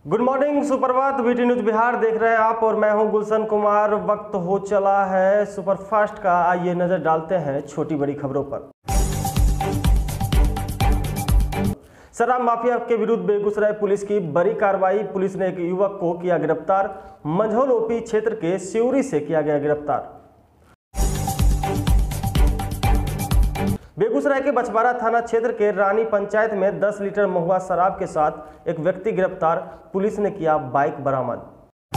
Good morning, सुप्रभात। BT news Bihar देख रहे हैं आप और मैं हूं गुलशन कुमार। वक्त हो चला है सुपरफास्ट का। आइए नजर डालते हैं छोटी बड़ी खबरों पर। शराब माफिया के विरुद्ध बेगूसराय पुलिस की बड़ी कार्रवाई। पुलिस ने एक युवक को किया गिरफ्तार। मंझौल ओपी क्षेत्र के सिउरी से किया गया गिरफ्तार। बेगूसराय के बछवाड़ा थाना क्षेत्र के रानी पंचायत में 10 लीटर महुआ शराब के साथ एक व्यक्ति गिरफ्तार। पुलिस ने किया बाइक बरामद।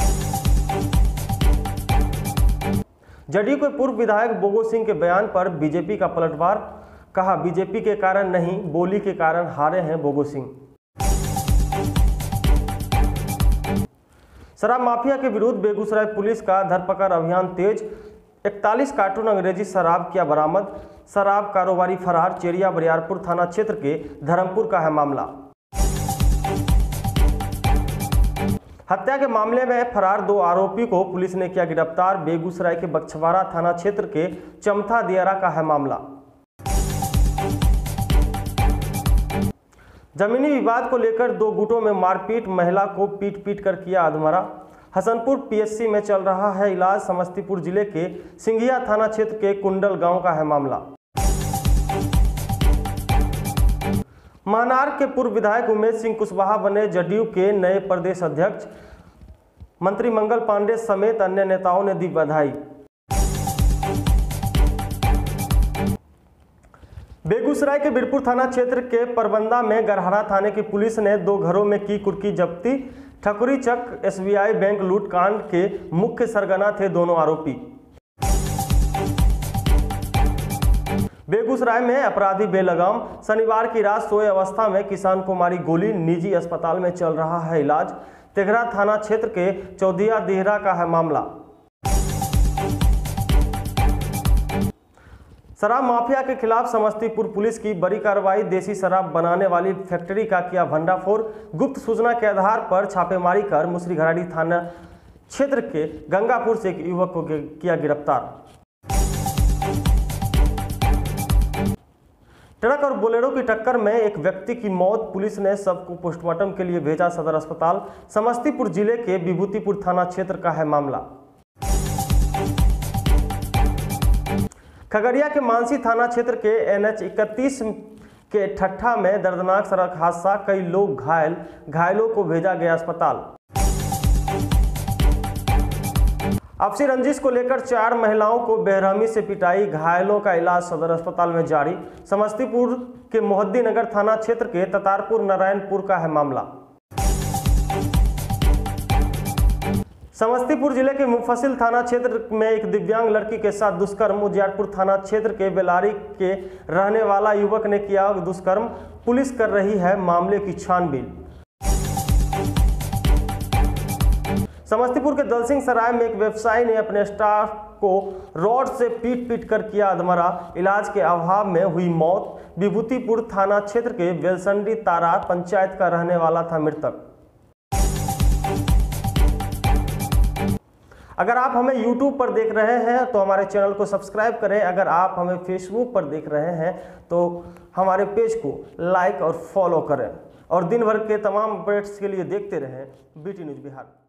जदयू के पूर्व विधायक बोगो सिंह के बयान पर बीजेपी का पलटवार। कहा, बीजेपी के कारण नहीं, बोली के कारण हारे हैं बोगो सिंह। शराब माफिया के विरुद्ध बेगूसराय पुलिस का धरपकड़ अभियान तेज। 41 कार्टून अंग्रेजी शराब किया बरामद। शराब कारोबारी फरार। चेरिया बरियारपुर थाना क्षेत्र के धर्मपुर का है मामला। हत्या के मामले में फरार 2 आरोपी को पुलिस ने किया गिरफ्तार। बेगूसराय के बछवाड़ा थाना क्षेत्र के चमथा दियारा का है मामला। जमीनी विवाद को लेकर 2 गुटों में मारपीट। महिला को पीट पीट कर किया अधमरा। हसनपुर पीएचसी में चल रहा है इलाज। समस्तीपुर जिले के सिंघिया थाना क्षेत्र के कुंडल गांव का है मामला। महनार के पूर्व विधायक उमेश सिंह कुशवाहा बने जदयू के नए प्रदेश अध्यक्ष। मंत्री मंगल पांडे समेत अन्य नेताओं ने दी बधाई। बेगूसराय के बीरपुर थाना क्षेत्र के परबंदा में गरहरा थाने की पुलिस ने 2 घरों में की कुर्की जब्ती। ठकुरी चक एसबीआई बैंक लूटकांड के मुख्य सरगना थे दोनों आरोपी। बेगूसराय में अपराधी बेलगाम। शनिवार की रात सोए अवस्था में किसान को मारी गोली। निजी अस्पताल में चल रहा है इलाज। तेघरा थाना क्षेत्र के चौदिया देहरा का है मामला। शराब माफिया के खिलाफ समस्तीपुर पुलिस की बड़ी कार्रवाई। देसी शराब बनाने वाली फैक्ट्री का किया भंडाफोड़। गुप्त सूचना के आधार पर छापेमारी कर मुसरीघराड़ी थाना क्षेत्र के गंगापुर से एक युवक को किया गिरफ्तार। ट्रक और बोलेरो की टक्कर में एक व्यक्ति की मौत। पुलिस ने शव को पोस्टमार्टम के लिए भेजा सदर अस्पताल। समस्तीपुर जिले के विभूतिपुर थाना क्षेत्र का है मामला। खगड़िया के मानसी थाना क्षेत्र के NH 31 के ठट्ठा में दर्दनाक सड़क हादसा। कई लोग घायल। घायलों को भेजा गया अस्पताल। आपसी रंजिश को लेकर 4 महिलाओं को बेरहमी से पिटाई। घायलों का इलाज सदर अस्पताल में जारी। समस्तीपुर के मोहद्दीनगर थाना क्षेत्र के ततारपुर नारायणपुर का है मामला। समस्तीपुर जिले के मुफस्सिल थाना क्षेत्र में एक दिव्यांग लड़की के साथ दुष्कर्म। उजियारपुर थाना क्षेत्र के बेलारी के रहने वाला युवक ने किया दुष्कर्म। पुलिस कर रही है मामले की छानबीन। समस्तीपुर के दलसिंह सराय में एक व्यवसायी ने अपने स्टाफ को रॉड से पीट पीट कर किया अधमरा। इलाज के अभाव में हुई मौत। विभूतिपुर थाना क्षेत्र के बेलसंडी तारा पंचायत का रहने वाला था मृतक। अगर आप हमें YouTube पर देख रहे हैं तो हमारे चैनल को सब्सक्राइब करें। अगर आप हमें Facebook पर देख रहे हैं तो हमारे पेज को लाइक और फॉलो करें। और दिन भर के तमाम अपडेट्स के लिए देखते रहें बीटी न्यूज बिहार।